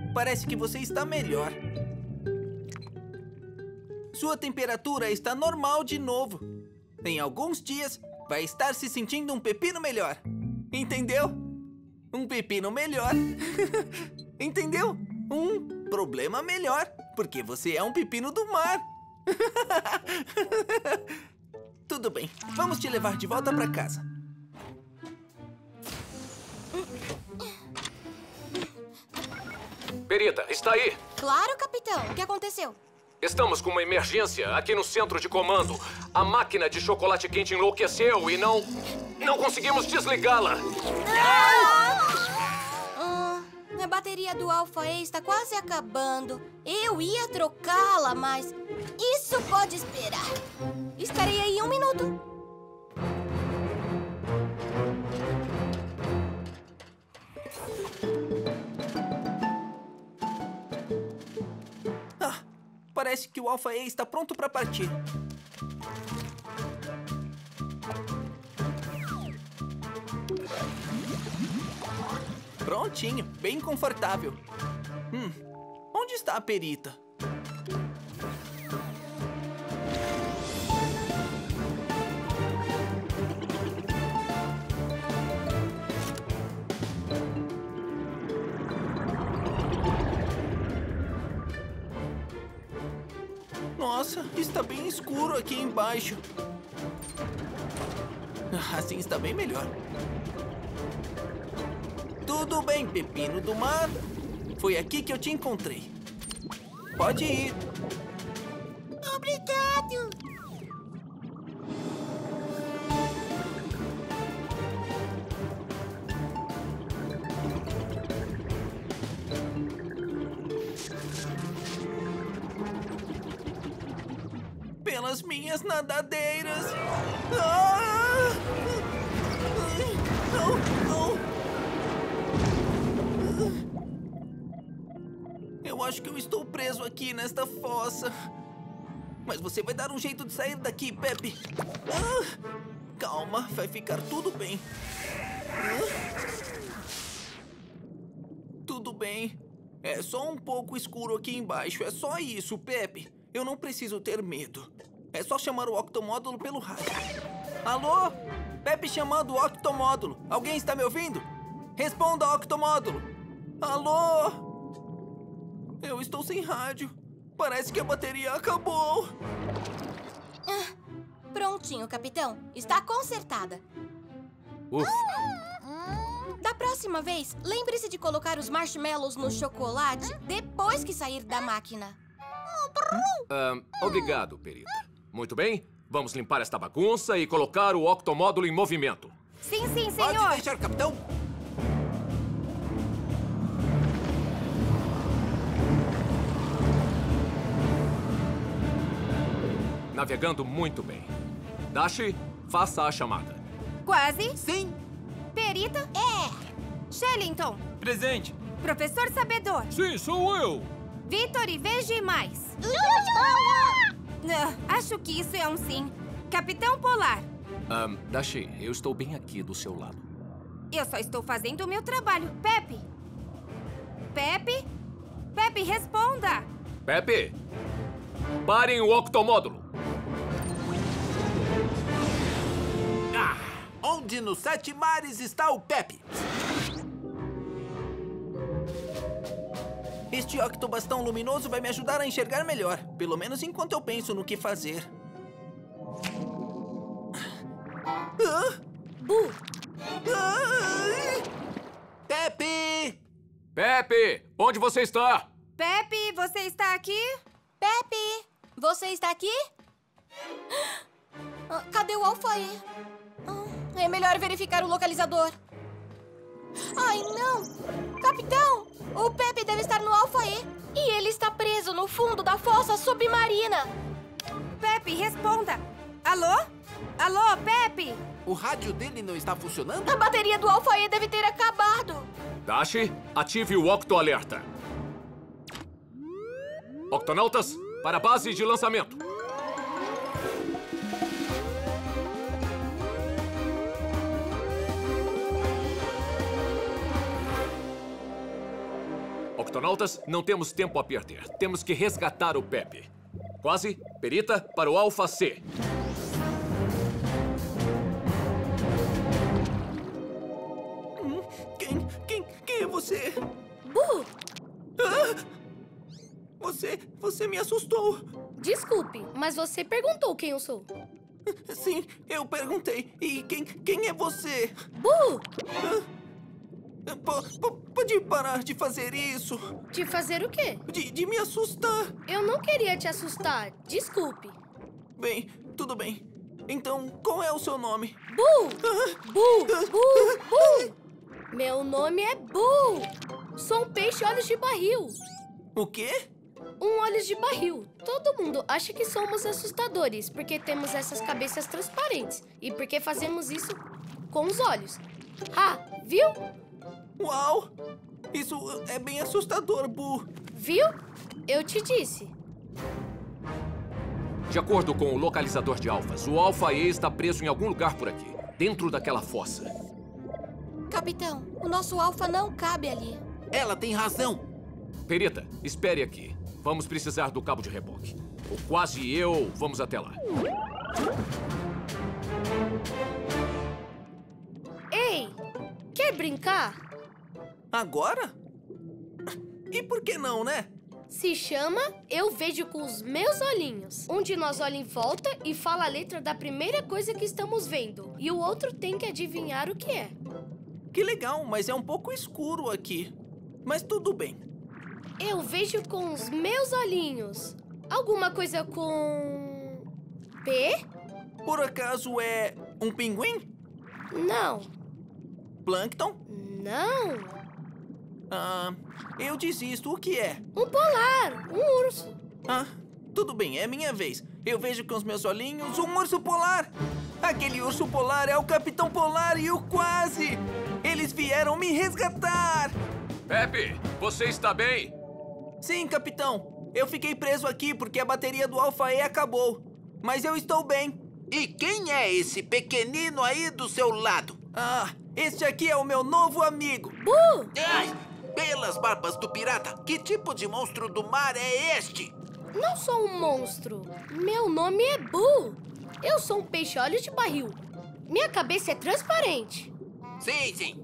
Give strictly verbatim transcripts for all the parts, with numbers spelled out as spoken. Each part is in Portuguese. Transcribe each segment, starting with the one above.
Parece que você está melhor. Sua temperatura está normal de novo. Em alguns dias, vai estar se sentindo um pepino melhor. Entendeu? Um pepino melhor. Entendeu? Um problema melhor, porque você é um pepino do mar. Tudo bem, vamos te levar de volta para casa. Perita, está aí? Claro, capitão. O que aconteceu? Estamos com uma emergência aqui no centro de comando. A máquina de chocolate quente enlouqueceu e não... não conseguimos desligá-la. Ah, a bateria do Alpha E está quase acabando. Eu ia trocá-la, mas isso pode esperar. Estarei aí em um minuto. Ah, parece que o Alpha E está pronto para partir. Prontinho, bem confortável. Hum, onde está a perita? Nossa, está bem escuro aqui embaixo. Assim está bem melhor. Tudo bem, pepino do mar. Foi aqui que eu te encontrei. Pode ir. Obrigado. Pelas minhas nadadeiras. Ah! Não, não. Eu acho que eu estou preso aqui nesta fossa. Mas você vai dar um jeito de sair daqui, Pepe. Ah! Calma, vai ficar tudo bem. Ah! Tudo bem. É só um pouco escuro aqui embaixo. É só isso, Pepe. Eu não preciso ter medo. É só chamar o octomódulo pelo rádio. Alô? Pepe chamando o octomódulo. Alguém está me ouvindo? Responda, octomódulo. Alô? Eu estou sem rádio. Parece que a bateria acabou. Ah, prontinho, capitão. Está consertada. Ufa. Da próxima vez, lembre-se de colocar os marshmallows no chocolate depois que sair da máquina. Um, obrigado, perita. Muito bem, vamos limpar esta bagunça e colocar o octomódulo em movimento. Sim, sim, Pode senhor. deixar, capitão. Navegando muito bem. Dashi, faça a chamada. Quase. Sim. Perita? É. Shellington. Presente. Professor Sabedor. Sim, sou eu. Vitor e Veja mais. Ah, acho que isso é um sim. Capitão Polar. Um, Dashi, eu estou bem aqui do seu lado. Eu só estou fazendo o meu trabalho. Pepe? Pepe? Pepe, responda. Pepe, parem o octomódulo. Ah, onde nos sete mares está o Pepe? Este octobastão luminoso vai me ajudar a enxergar melhor. Pelo menos enquanto eu penso no que fazer. Ah! Bu. Ah! Pepe! Pepe, onde você está? Pepe, você está aqui? Pepe, você está aqui? Ah, cadê o Alpha E? Ah, é melhor verificar o localizador. Ai, não! Capitão, o Pepe deve estar no Alpha E. E ele está preso no fundo da fossa submarina. Pepe, responda. Alô? Alô, Pepe? O rádio dele não está funcionando? A bateria do Alpha E deve ter acabado. Dashi, ative o octoalerta. Octonautas, para a base de lançamento. Octonautas, não temos tempo a perder. Temos que resgatar o Pepe. Quase, Perita, para o Alpha C. Hum, quem, quem, quem é você? Bu! Ah! Você, você me assustou. Desculpe, mas você perguntou quem eu sou. Sim, eu perguntei. E quem, quem é você? Bu! Ah, po- po- pode parar de fazer isso? De fazer o quê? De, de me assustar. Eu não queria te assustar. Desculpe. Bem, tudo bem. Então, qual é o seu nome? Bu! Ah, Bu! Bu! Bu! Meu nome é Bu! Sou um peixe olhos de barril. o quê? Um olhos de barril. Todo mundo acha que somos assustadores porque temos essas cabeças transparentes e porque fazemos isso com os olhos. Ah, viu? Uau! Isso é bem assustador, Bu. Viu? Eu te disse. De acordo com o localizador de alfas, o Alpha E está preso em algum lugar por aqui, dentro daquela fossa. Capitão, o nosso alfa não cabe ali. Ela tem razão. Perita, espere aqui. Vamos precisar do cabo de reboque. O Quase e eu vamos até lá. Ei, quer brincar? Agora? E por que não, né? Se chama Eu Vejo com os Meus Olhinhos. Um de nós olha em volta e fala a letra da primeira coisa que estamos vendo. E o outro tem que adivinhar o que é. Que legal, mas é um pouco escuro aqui. Mas tudo bem. Eu vejo com os meus olhinhos. Alguma coisa com... P? Por acaso é um pinguim? Não. Plâncton? Não. Ah, eu desisto. O que é? Um polar. Um urso. Ah, tudo bem, é minha vez. Eu vejo com os meus olhinhos um urso polar. Aquele urso polar é o Capitão Polar e o Quase. Eles vieram me resgatar. Pepe, você está bem? Sim, capitão. Eu fiquei preso aqui porque a bateria do Alpha E acabou. Mas eu estou bem. E quem é esse pequenino aí do seu lado? Ah, este aqui é o meu novo amigo. Bu! Ai, pelas barbas do pirata, que tipo de monstro do mar é este? Não sou um monstro. Meu nome é Bu. Eu sou um peixe olhos de barril. Minha cabeça é transparente. Sim, sim.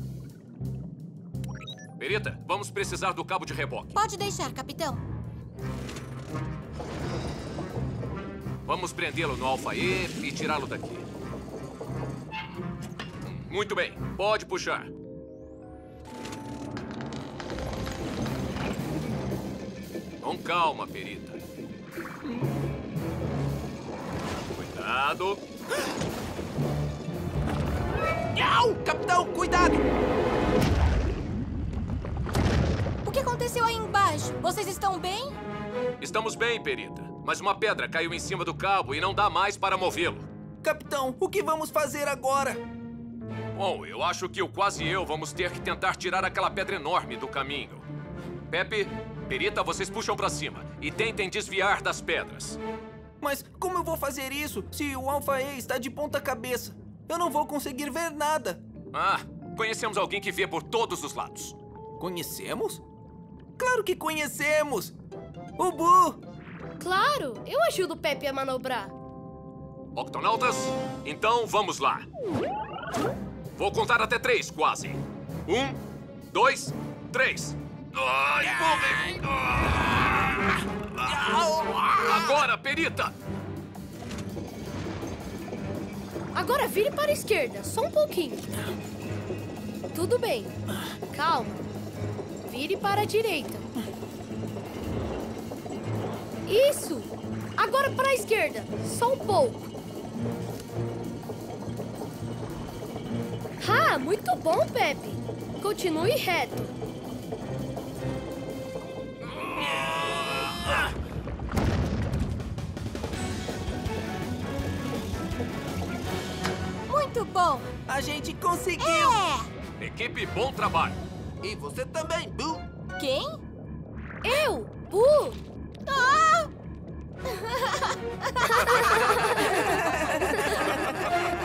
Perita, vamos precisar do cabo de reboque. Pode deixar, capitão. Vamos prendê-lo no Alpha E e tirá-lo daqui. Muito bem, pode puxar. Com calma, Perita. Cuidado. Au! Capitão, cuidado! O que aconteceu aí embaixo? Vocês estão bem? Estamos bem, Perita. Mas uma pedra caiu em cima do cabo e não dá mais para movê-lo. Capitão, o que vamos fazer agora? Bom, eu acho que o Quase e eu vamos ter que tentar tirar aquela pedra enorme do caminho. Pepe, Perita, vocês puxam para cima e tentem desviar das pedras. Mas como eu vou fazer isso se o Alpha E está de ponta cabeça? Eu não vou conseguir ver nada. Ah, conhecemos alguém que vê por todos os lados. Conhecemos? Claro que conhecemos! O Bu! Claro, eu ajudo o Pepe a manobrar. Octonautas, então vamos lá. Vou contar até três, Quase. Um, dois, três. Ai, agora, Perita! Agora vire para a esquerda, só um pouquinho. Tudo bem. Calma. Vire para a direita. Isso! Agora para a esquerda, só um pouco. Ah, muito bom, Pepe. Continue reto. Muito bom. A gente conseguiu! É! Equipe, bom trabalho. E você também, Bu. Quem? Eu, Bu. Ah!